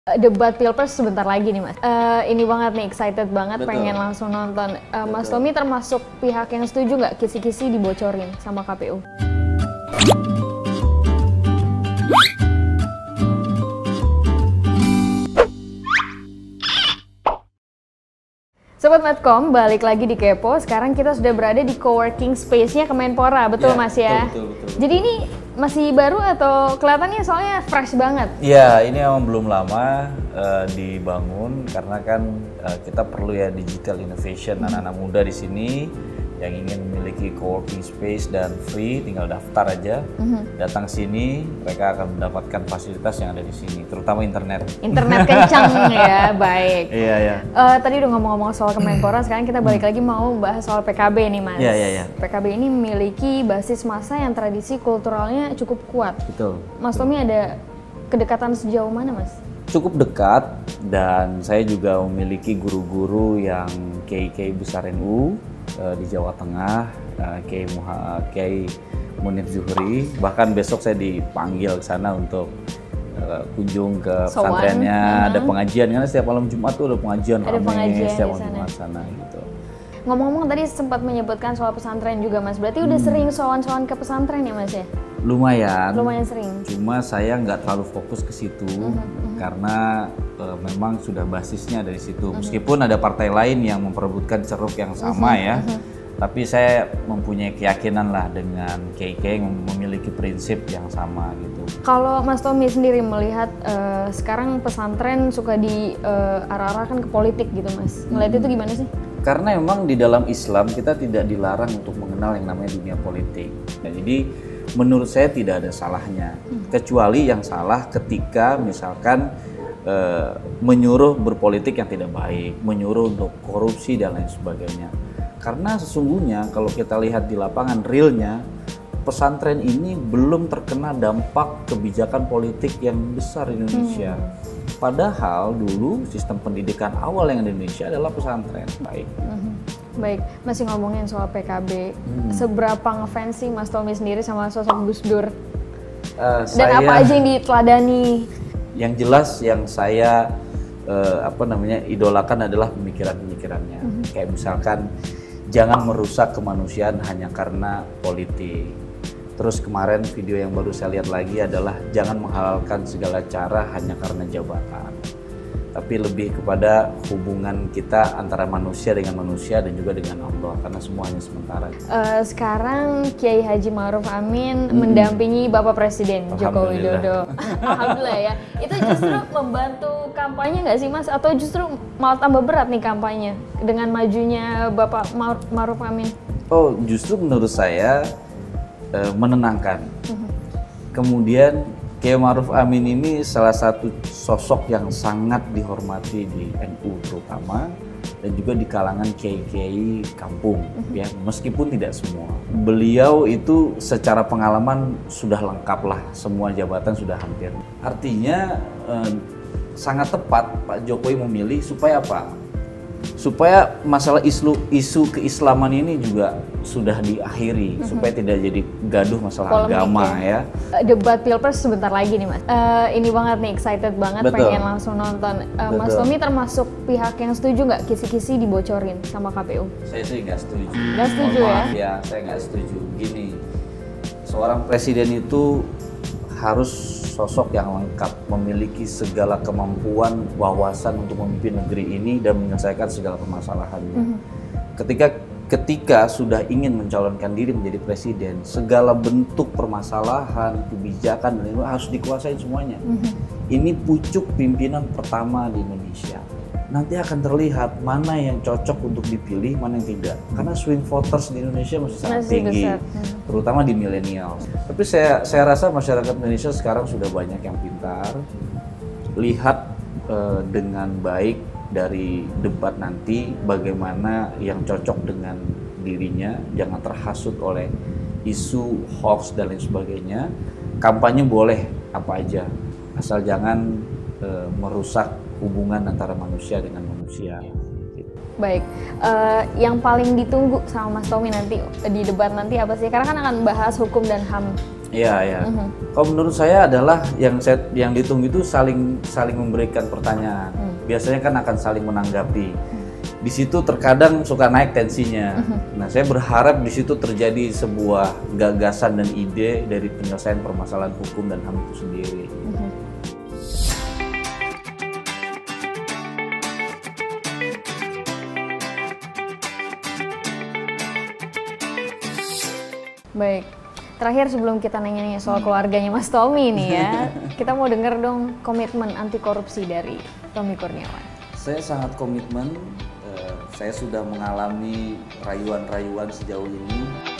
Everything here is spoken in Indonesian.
Debat Pilpres sebentar lagi nih Mas. Ini banget nih, excited banget. Betul. Pengen langsung nonton. Mas Tommy termasuk pihak yang setuju nggak kisi-kisi dibocorin sama KPU? Sobat Medcom, balik lagi di Kepo. Sekarang kita sudah berada di coworking space-nya Kemenpora, betul Ya, Mas ya? betul. Jadi ini masih baru atau kelihatannya soalnya fresh banget? Iya, ini memang belum lama dibangun karena kan kita perlu ya digital innovation. Anak-anak muda di sini yang ingin memiliki coworking space dan free, tinggal daftar aja, datang sini, mereka akan mendapatkan fasilitas yang ada di sini, terutama internet. Internet kencang ya, baik. Iya. Tadi udah ngomong-ngomong soal Kemenpora, sekarang kita balik lagi mau bahas soal PKB nih Mas. Iya. PKB ini memiliki basis massa yang tradisi kulturalnya cukup kuat. Betul. Mas Tommy ada kedekatan sejauh mana Mas? Cukup dekat, dan saya juga memiliki guru-guru yang kiai-kiai besar NU di Jawa Tengah, Kiai Munif Zuhri. Bahkan besok saya dipanggil ke sana untuk kunjung ke pesantrennya, ada pengajian, karena setiap malam Jumat tuh ada pengajian ramai setiap malam Jumat sana gitu. Ngomong-ngomong tadi sempat menyebutkan soal pesantren juga Mas, berarti udah sering sowan-sowan ke pesantren ya Mas ya? Lumayan sering. Cuma saya nggak terlalu fokus ke situ karena memang sudah basisnya dari situ. Meskipun ada partai lain yang memperebutkan ceruk yang sama ya, tapi saya mempunyai keyakinan lah dengan kiai-kiai yang memiliki prinsip yang sama gitu. Kalau Mas Tommy sendiri melihat sekarang pesantren suka diarah-arahkan ke politik gitu Mas, ngeliat itu gimana sih? Karena memang di dalam Islam kita tidak dilarang untuk mengenal yang namanya dunia politik. Nah, jadi menurut saya tidak ada salahnya, kecuali yang salah ketika misalkan menyuruh berpolitik yang tidak baik, menyuruh untuk korupsi dan lain sebagainya. Karena sesungguhnya kalau kita lihat di lapangan realnya, pesantren ini belum terkena dampak kebijakan politik yang besar di Indonesia. Padahal dulu sistem pendidikan awal yang di Indonesia adalah pesantren. Baik, masih ngomongin soal PKB, seberapa ngefans sih Mas Tommy sendiri sama sosok Gus Dur? Dan apa aja yang diteladani? Yang jelas yang saya idolakan adalah pemikiran-pemikirannya. Kayak misalkan jangan merusak kemanusiaan hanya karena politik. Terus kemarin video yang baru saya lihat lagi adalah jangan menghalalkan segala cara hanya karena jabatan, tapi lebih kepada hubungan kita antara manusia dengan manusia dan juga dengan Allah, karena semuanya sementara. Sekarang Kiai Haji Ma'ruf Amin mendampingi Bapak Presiden Joko Widodo. Alhamdulillah ya. Itu justru membantu kampanye nggak sih Mas? Atau justru malah tambah berat nih kampanye dengan majunya Bapak Ma'ruf Amin? Oh, justru menurut saya menenangkan. Kemudian Kiai Ma'ruf Amin ini salah satu sosok yang sangat dihormati di NU terutama, dan juga di kalangan kiai-kiai kampung ya, meskipun tidak semua. Beliau itu secara pengalaman sudah lengkap lah, semua jabatan sudah hampir. Artinya sangat tepat Pak Jokowi memilih supaya apa? Supaya masalah isu keislaman ini juga sudah diakhiri, supaya tidak jadi gaduh masalah polemik agama ya. Debat Pilpres sebentar lagi nih Mas. Ini banget nih, excited banget. Betul. Pengen langsung nonton. Mas Tommy termasuk pihak yang setuju nggak kisi-kisi dibocorin sama KPU? Saya sih nggak setuju. Nggak setuju ya? Saya nggak setuju. Gini, seorang presiden itu harus sosok yang lengkap, memiliki segala kemampuan, wawasan untuk memimpin negeri ini dan menyelesaikan segala permasalahannya. Ketika sudah ingin mencalonkan diri menjadi presiden, segala bentuk permasalahan, kebijakan dan itu harus dikuasai semuanya. Ini pucuk pimpinan pertama di Indonesia. Nanti akan terlihat mana yang cocok untuk dipilih, mana yang tidak. Karena swing voters di Indonesia masih sangat tinggi, terutama di milenial. Tapi saya rasa masyarakat Indonesia sekarang sudah banyak yang pintar. Lihat dengan baik dari debat nanti bagaimana yang cocok dengan dirinya, jangan terhasut oleh isu hoax dan lain sebagainya. Kampanye boleh apa aja, asal jangan merusak hubungan antara manusia dengan manusia. Baik, yang paling ditunggu sama Mas Tommy nanti di debat nanti apa sih? Karena kan akan bahas hukum dan HAM. Iya, ya. Kalau menurut saya adalah yang ditunggu itu saling memberikan pertanyaan. Biasanya kan akan saling menanggapi. Di situ terkadang suka naik tensinya. Nah, saya berharap di situ terjadi sebuah gagasan dan ide dari penyelesaian permasalahan hukum dan HAM itu sendiri. Baik. Terakhir sebelum kita nanya-nanya soal keluarganya Mas Tommy nih ya, kita mau denger dong komitmen anti korupsi dari Tommy Kurniawan. Saya sangat komitmen. Saya sudah mengalami rayuan-rayuan sejauh ini.